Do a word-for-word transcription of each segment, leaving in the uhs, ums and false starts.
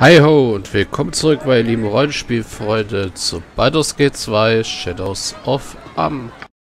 Hi ho und willkommen zurück, meine lieben Rollenspielfreunde, zu Baldur's Gate zwei Shadows of Amn.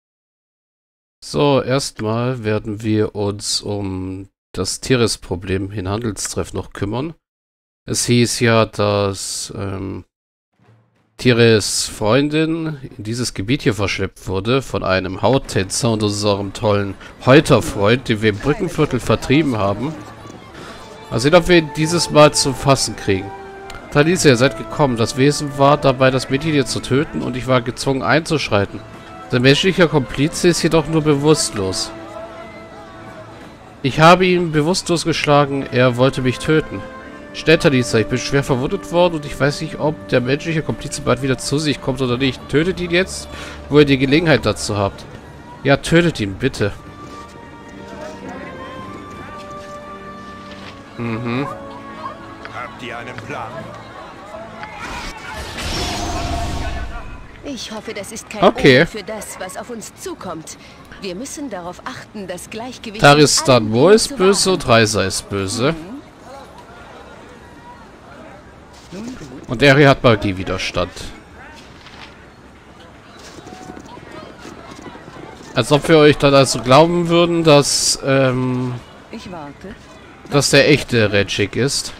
So, erstmal werden wir uns um das Tiris-Problem in Handelstreff noch kümmern. Es hieß ja, dass ähm, Tiris Freundin in dieses Gebiet hier verschleppt wurde von einem Hauttänzer und unserem tollen Häuterfreund, den wir im Brückenviertel vertrieben haben. Mal sehen, ob wir ihn dieses Mal zu fassen kriegen. Talisa, ihr seid gekommen. Das Wesen war dabei, das Mädchen hier zu töten und ich war gezwungen einzuschreiten. Der menschliche Komplize ist jedoch nur bewusstlos. Ich habe ihn bewusstlos geschlagen, er wollte mich töten. Schnell, Talisa, ich bin schwer verwundet worden und ich weiß nicht, ob der menschliche Komplize bald wieder zu sich kommt oder nicht. Tötet ihn jetzt, wo ihr die Gelegenheit dazu habt. Ja, tötet ihn, bitte. Mhm. Habt ihr einen Plan? Ich hoffe, das ist kein Okay. Omen für das, was auf uns zukommt. Wir müssen darauf achten, das Gleichgewicht... Taristan Mo ist zu böse wahren. und Reisa ist böse. Und Eri hat Magiewiderstand. Als ob wir euch dann also glauben würden, dass, ähm, Ich warte. dass der echte Redschik ist.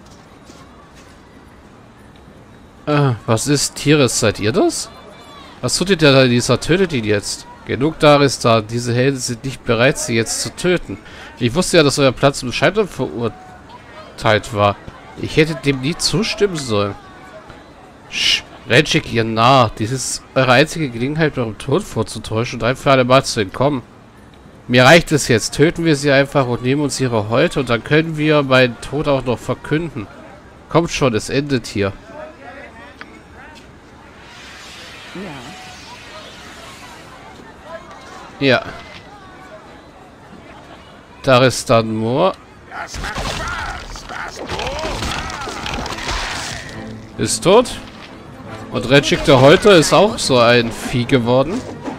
Äh, was ist Tiris? Seid ihr das? Was tut ihr da, dieser? Tötet ihn jetzt. Genug Taristan. Diese Helden sind nicht bereit, sie jetzt zu töten. Ich wusste ja, dass euer Platz zum Scheitern verurteilt war. Ich hätte dem nie zustimmen sollen. Sch, Redschik, ihr Narr. Dies ist eure einzige Gelegenheit, eurem Tod vorzutäuschen und ein für alle Mal zu entkommen. Mir reicht es jetzt. Töten wir sie einfach und nehmen uns ihre Häute und dann können wir meinen Tod auch noch verkünden. Kommt schon, es endet hier. Ja. Taristan Moor Das macht Spaß, was du? ist tot. Und Redschik der Häuter ist auch so ein Vieh geworden.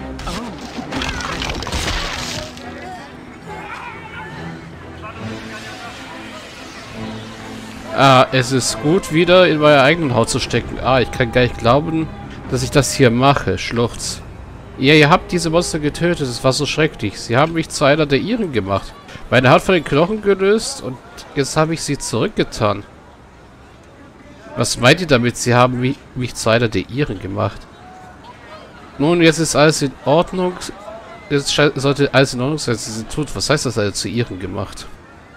Ah, es ist gut, wieder in meiner eigenen Haut zu stecken. Ah, ich kann gar nicht glauben, dass ich das hier mache. Schluchz. Ja, ihr habt diese Monster getötet. Es war so schrecklich. Sie haben mich zu einer der ihren gemacht. Meine Haut von den Knochen gelöst und jetzt habe ich sie zurückgetan. Was meint ihr damit? Sie haben mich, mich zu einer der ihren gemacht. Nun, jetzt ist alles in Ordnung. Jetzt sollte alles in Ordnung sein. Sie sind tot. Was heißt das, also zu ihren gemacht?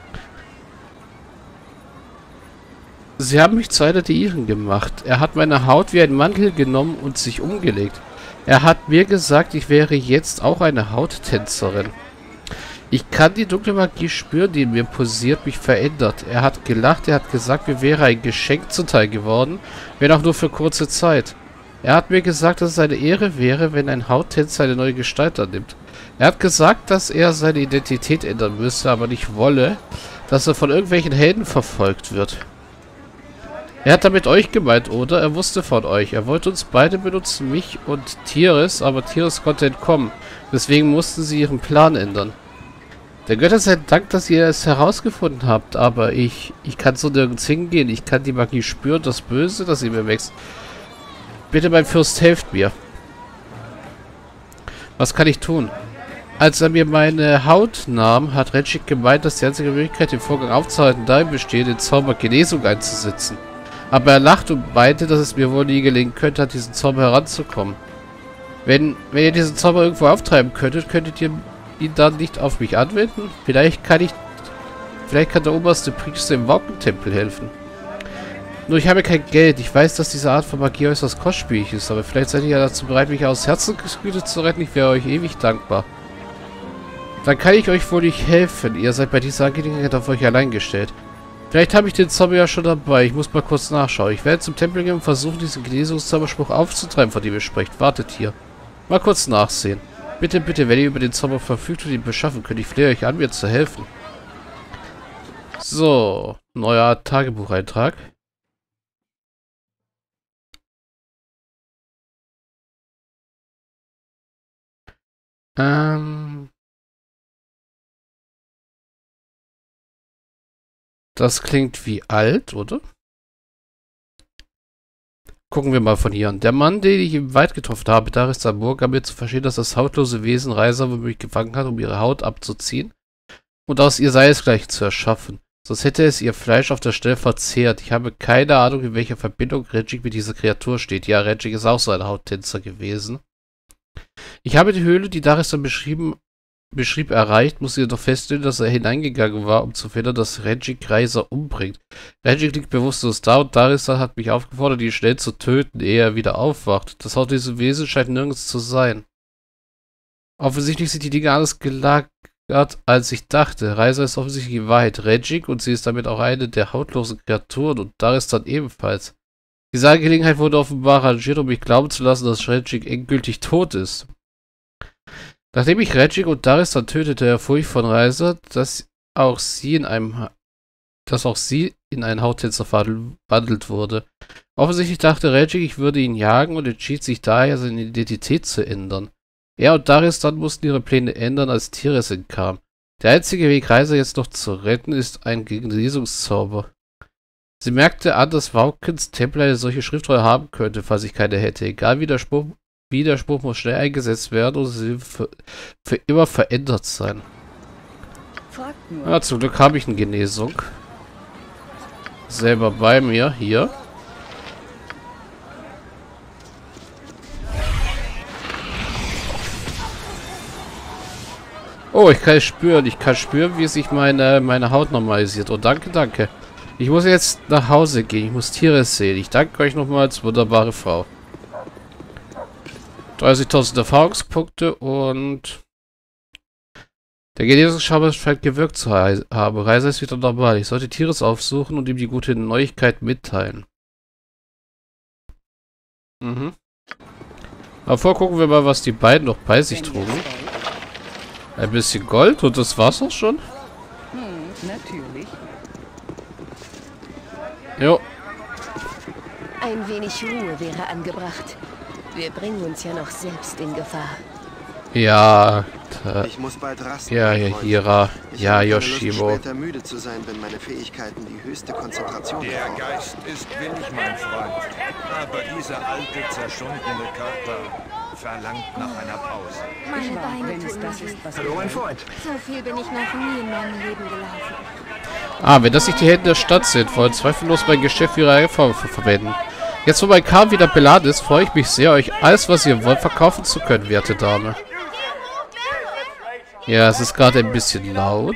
Sie haben mich zu einer der ihren gemacht. Er hat meine Haut wie ein Mantel genommen und sich umgelegt. Er hat mir gesagt, ich wäre jetzt auch eine Hauttänzerin. Ich kann die dunkle Magie spüren, die in mir posiert, mich verändert. Er hat gelacht, er hat gesagt, mir wäre ein Geschenk zuteil geworden, wenn auch nur für kurze Zeit. Er hat mir gesagt, dass es eine Ehre wäre, wenn ein Hauttänzer eine neue Gestalt annimmt. Er hat gesagt, dass er seine Identität ändern müsse, aber nicht wolle, dass er von irgendwelchen Helden verfolgt wird. Er hat damit euch gemeint, oder? Er wusste von euch. Er wollte uns beide benutzen, mich und Tiris, aber Tiris konnte entkommen. Deswegen mussten sie ihren Plan ändern. Der Götter sei Dank, dass ihr es herausgefunden habt, aber ich, ich kann so nirgends hingehen. Ich kann die Magie spüren, das Böse, das in mir wächst. Bitte, mein Fürst, helft mir. Was kann ich tun? Als er mir meine Haut nahm, hat Redschik gemeint, dass die einzige Möglichkeit, den Vorgang aufzuhalten, darin besteht, den Zauber Genesung einzusetzen. Aber er lachte und meinte, dass es mir wohl nie gelingen könnte, an diesen Zauber heranzukommen. Wenn, wenn ihr diesen Zauber irgendwo auftreiben könntet, könntet ihr ihn dann nicht auf mich anwenden? Vielleicht kann ich... Vielleicht kann der oberste Priester im Waukentempel helfen. Nur ich habe kein Geld. Ich weiß, dass diese Art von Magie äußerst kostspielig ist, aber vielleicht seid ihr ja dazu bereit, mich aus Herzensgüte zu retten. Ich wäre euch ewig dankbar. Dann kann ich euch wohl nicht helfen. Ihr seid bei dieser Angelegenheit auf euch allein gestellt. Vielleicht habe ich den Zauber ja schon dabei. Ich muss mal kurz nachschauen. Ich werde zum Tempel gehen und versuchen, diesen Genesungszauberspruch aufzutreiben, von dem ihr sprecht. Wartet hier. Mal kurz nachsehen. Bitte, bitte, wenn ihr über den Zauber verfügt und ihn beschaffen könnt, ich flehe euch an, mir zu helfen. So. Neuer Tagebucheintrag. Ähm... Das klingt wie alt, oder? Gucken wir mal von hier an. Der Mann, den ich im Wald getroffen habe, Daris Sabur, gab mir zu verstehen, dass das hautlose Wesen Reiser womöglich gefangen hat, um ihre Haut abzuziehen und aus ihr seinesgleichen zu erschaffen. Sonst hätte es ihr Fleisch auf der Stelle verzehrt. Ich habe keine Ahnung, in welcher Verbindung Redjik mit dieser Kreatur steht. Ja, Redjik ist auch so ein Hauttänzer gewesen. Ich habe die Höhle, die Daris dann beschrieben, beschrieb, erreicht, muss jedoch feststellen, dass er hineingegangen war, um zu verhindern, dass Redjik Reiser umbringt. Redjik liegt bewusstlos da und Daris hat mich aufgefordert, ihn schnell zu töten, ehe er wieder aufwacht. Das hautlose Wesen scheint nirgends zu sein. Offensichtlich sind die Dinge alles gelagert, als ich dachte. Reiser ist offensichtlich in Wahrheit Redjik und sie ist damit auch eine der hautlosen Kreaturen und Daris dann ebenfalls. Diese Angelegenheit wurde offenbar arrangiert, um mich glauben zu lassen, dass Redjik endgültig tot ist. Nachdem ich Redjik und Daris dann tötete, erfuhr ich von Reiser, dass auch sie in einem dass auch sie in einen Hauttänzer verwandelt wurde. Offensichtlich dachte Redjik, ich würde ihn jagen und entschied sich daher, seine Identität zu ändern. Er und Daris dann mussten ihre Pläne ändern, als Tiris entkam. Der einzige Weg, Reiser jetzt noch zu retten, ist ein Genesungszauber. Sie merkte an, dass Vaukens Tempel eine solche Schriftrolle haben könnte, falls ich keine hätte. Egal wie der Spruch Widerspruch muss schnell eingesetzt werden und sie für, für immer verändert sein. Ja, zum Glück habe ich eine Genesung. Selber bei mir, hier. Oh, ich kann es spüren. Ich kann spüren, wie sich meine, meine Haut normalisiert. Oh, danke, danke. Ich muss jetzt nach Hause gehen. Ich muss Tiere sehen. Ich danke euch nochmals, wunderbare Frau. dreißigtausend Erfahrungspunkte und der Genesungszauber scheint gewirkt zu haben. Reiser ist wieder normal. Ich sollte Tiris aufsuchen und ihm die gute Neuigkeit mitteilen. Mhm. Aber vorher gucken wir mal, was die beiden noch bei sich trugen. Ein bisschen Gold und das war's auch schon. Hm, natürlich. Jo. Ein wenig Ruhe wäre angebracht. Wir bringen uns ja noch selbst in Gefahr. Ja, da, Ich muss bald rasten. ja, ja, Freund. Hira, Ich ja, habe keine Lust, Yoshimo. später müde zu sein, wenn meine Fähigkeiten die höchste Konzentration Der erfordern. Geist ist willig, mein Freund. Aber dieser alte, zerschundene Körper verlangt nach einer Pause. Ich Meine war, Beine wenn es tun das weh. ist, was Hallo, mein Freund. So viel bin ich noch nie in meinem Leben gelaufen. Ah, wenn das nicht die Helden der Stadt sind, wollen zweifellos mein Geschäft für ihre Reform ver verwenden. Jetzt, wo mein Kram wieder beladen ist, freue ich mich sehr, euch alles, was ihr wollt, verkaufen zu können, werte Dame. Ja, es ist gerade ein bisschen laut.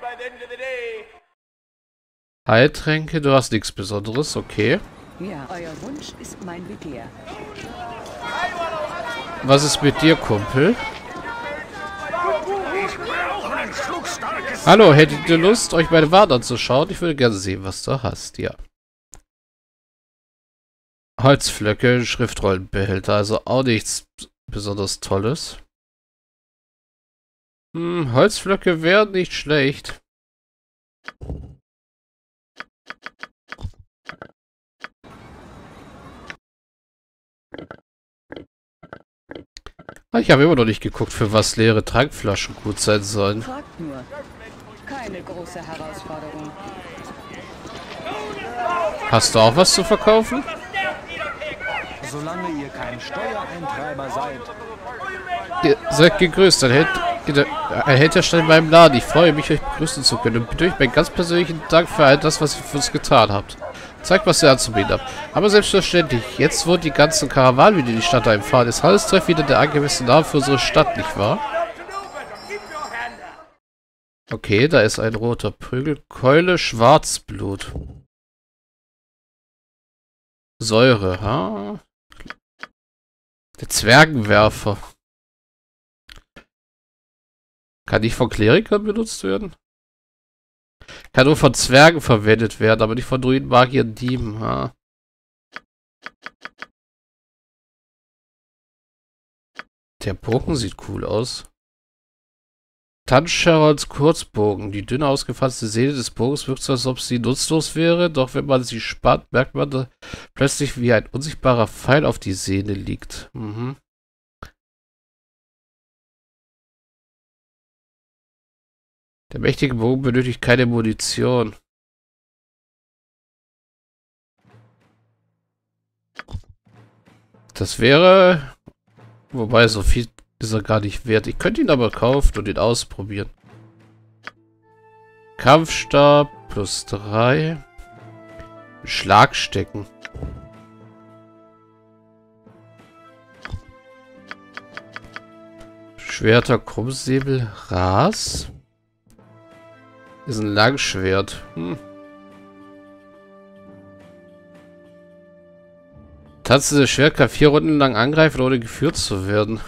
Heiltränke, du hast nichts Besonderes, okay. Ja, euer Wunsch ist mein Begehr. Was ist mit dir, Kumpel? Hallo, hättet ihr Lust, euch meine Waren anzuschauen? Ich würde gerne sehen, was du hast, ja. Holzflöcke, Schriftrollenbehälter, also auch nichts besonders Tolles. Hm, Holzflöcke wären nicht schlecht. Ich habe immer noch nicht geguckt, für was leere Trankflaschen gut sein sollen. Fragt nur. Keine große Herausforderung. Hast du auch was zu verkaufen? Solange ihr kein Steuereintreiber seid. Ihr seid gegrüßt. Ein Held, ein Held der Stadt in meinem Laden. Ich freue mich, euch begrüßen zu können und bitte euch meinen ganz persönlichen Dank für all das, was ihr für uns getan habt. Zeigt, was ihr anzubieten habt. Aber selbstverständlich, jetzt wo die ganzen Karawanen wieder in die Stadt einfahren, ist Hallstreff wieder der angemessene Name für unsere Stadt, nicht wahr? Okay, da ist ein roter Prügel. Keule Schwarzblut. Säure, ha? Der Zwergenwerfer. Kann nicht von Klerikern benutzt werden? Kann nur von Zwergen verwendet werden, aber nicht von Druiden, Magiern, Dieben, ha? Der Bogen sieht cool aus. Tanzscherolds Kurzbogen. Die dünne ausgefasste Seele des Bogens wirkt so, als ob sie nutzlos wäre, doch wenn man sie spannt, merkt man da plötzlich, wie ein unsichtbarer Pfeil auf die Sehne liegt. Mhm. Der mächtige Bogen benötigt keine Munition. Das wäre... Wobei, so viel ist er gar nicht wert. Ich könnte ihn aber kaufen und ihn ausprobieren. Kampfstab plus drei. Schlagstecken. Schwerter, Krummsäbel, Ras. Ist ein Langschwert. Hm. Tanzendes Schwert kann vier Runden lang angreifen, ohne geführt zu werden.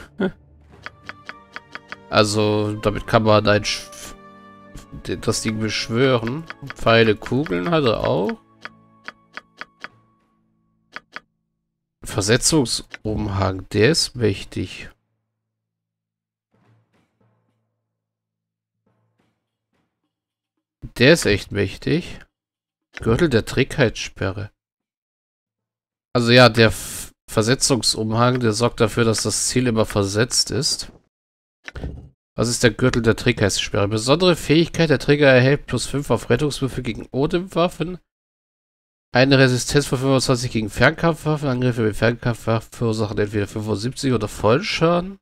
Also, damit kann man ein Sch das Ding beschwören. Pfeile, Kugeln hat er auch. Versetzungsumhang, der ist mächtig. Der ist echt mächtig. Gürtel der Trägheitssperre. Also ja, der F Versetzungsumhang, der sorgt dafür, dass das Ziel immer versetzt ist. Was ist der Gürtel der Trägheitssperre? Besondere Fähigkeit, der Träger erhält plus fünf auf Rettungswürfe gegen Odem-Waffen. Eine Resistenz von fünfundzwanzig gegen Fernkampfwaffen. Angriffe mit Fernkampfwaffen verursachen entweder fünfundsiebzig oder Vollschaden.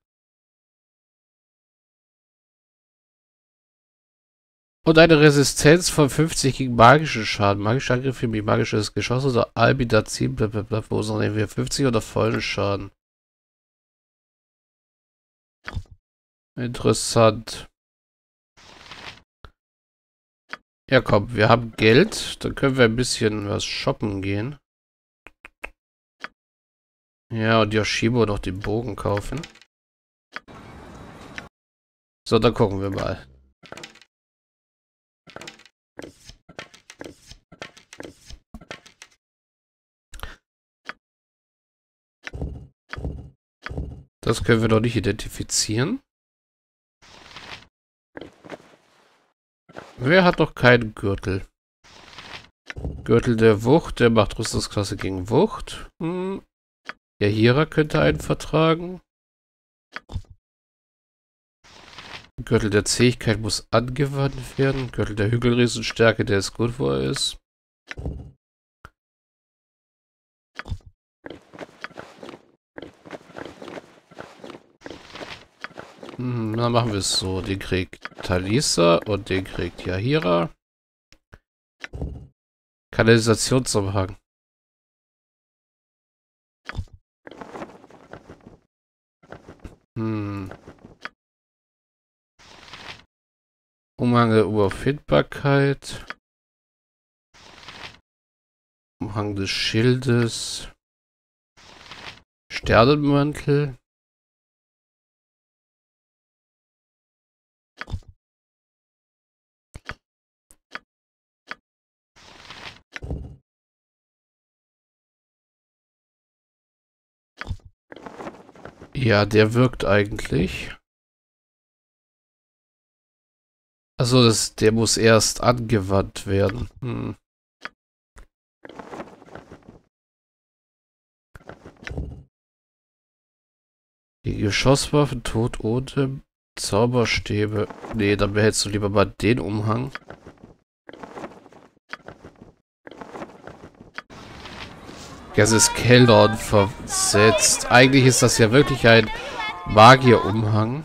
Und eine Resistenz von fünfzig gegen magischen Schaden. Magische Angriffe mit magisches Geschoss oder Albidazin blablabla verursachen entweder fünfzig oder vollen Schaden. Interessant. Ja komm, wir haben Geld. Dann können wir ein bisschen was shoppen gehen. Ja, und Yoshibo noch den Bogen kaufen. So, dann gucken wir mal. Das können wir noch nicht identifizieren. Wer hat noch keinen Gürtel? Gürtel der Wucht, der macht Rüstungsklasse gegen Wucht. Hm. Der Hierer könnte einen vertragen. Gürtel der Zähigkeit muss angewandt werden. Gürtel der Hügelriesenstärke, der ist gut, wo er ist. Hm, dann machen wir es so. Den kriegt Talisa und den kriegt Yahira. Kanalisationsumhang. Hm. Umhang der Unauffindbarkeit. Umhang des Schildes. Sternenmantel. Ja, der wirkt eigentlich. Also das, der muss erst angewandt werden. Hm. Die Geschosswaffen, Tod ohne Zauberstäbe. Nee, dann behältst du lieber mal den Umhang. Das ist Kellern versetzt. Eigentlich ist das ja wirklich ein Magierumhang.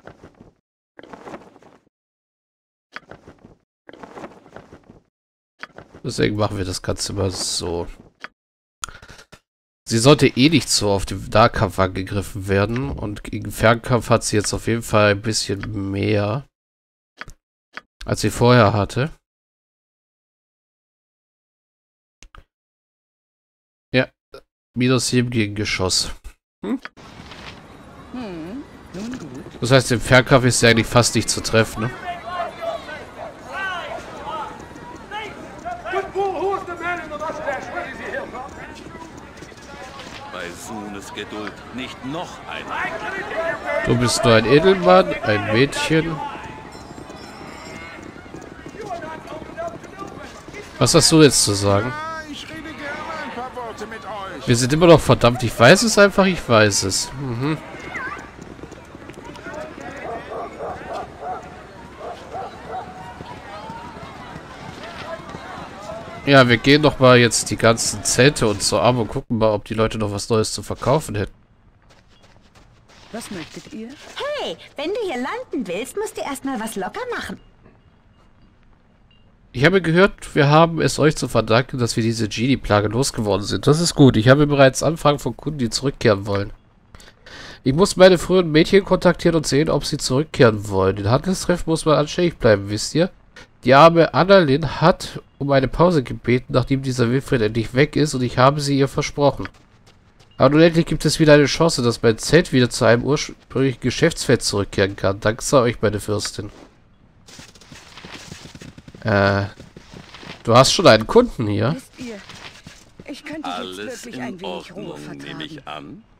Deswegen machen wir das Ganze mal so. Sie sollte eh nicht so auf den Nahkampf angegriffen werden. Und gegen Fernkampf hat sie jetzt auf jeden Fall ein bisschen mehr, als sie vorher hatte. Ja, minus sieben gegen Geschoss. Hm? Hm, nun gut. Das heißt, im Fernkampf ist sie eigentlich fast nicht zu treffen, ne? Bei Sunes Geduld nicht noch einmal. Du bist nur ein Edelmann, ein Mädchen. Was hast du jetzt zu sagen? Ich rede gerne ein paar Worte mit euch. Wir sind immer noch verdammt. Ich weiß es einfach, ich weiß es. Mhm. Ja, wir gehen doch mal jetzt die ganzen Zelte und so ab und gucken mal, ob die Leute noch was Neues zu verkaufen hätten. Was möchtet ihr? Hey, wenn du hier landen willst, musst du erstmal was locker machen. Ich habe gehört, wir haben es euch zu verdanken, dass wir diese Genie-Plage losgeworden sind. Das ist gut. Ich habe bereits Anfragen von Kunden, die zurückkehren wollen. Ich muss meine früheren Mädchen kontaktieren und sehen, ob sie zurückkehren wollen. Den Handelstreff muss man anständig bleiben, wisst ihr? Die arme Annalyn hat um eine Pause gebeten, nachdem dieser Wilfried endlich weg ist, und ich habe sie ihr versprochen. Aber nun endlich gibt es wieder eine Chance, dass mein Zelt wieder zu einem ursprünglichen Geschäftsfeld zurückkehren kann. Danke sei euch, meine Fürstin. Äh, du hast schon einen Kunden hier. Wisst ihr, ich könnte jetzt Alles wirklich ein in wenig Ruhe Ordnung, nehme vertragen. ich an.